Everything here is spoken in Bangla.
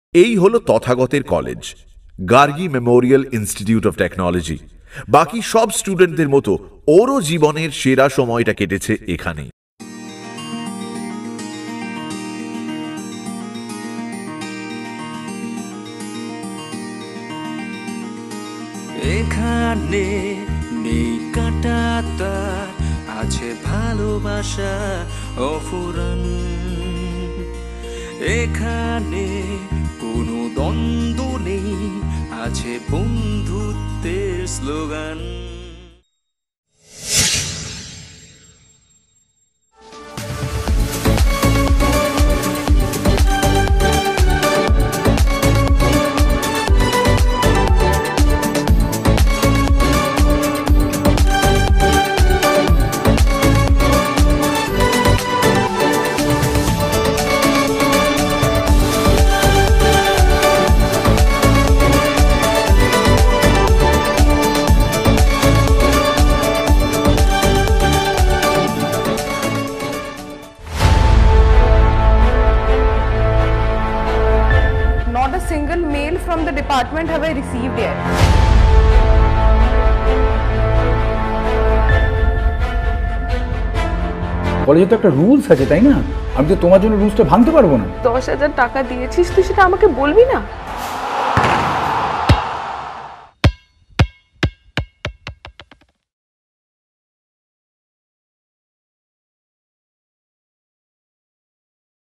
এই হলো তথাগতের college, Gargi memorial institute of technology. বাকি সব স্টুডেন্টদের মতো ওরও জীবনের সেরা সময়টা কেটেছে এখানেই। এখানে নেই কাঁটা, আছে ভালোবাসা অফুরান। এখানে কোনো দ্বন্দ্ব নেই, আছে বন্ধুত্বের slogan. Not a single mail from the department have I received yet. কলেজে তো একটা রুলস আছে, তাই না? আমি তো তোমার জন্য রুলসটা ভাঙতে পারবো না। 10,000 টাকা দিয়েছিস, তুই সেটা আমাকে বলবি না?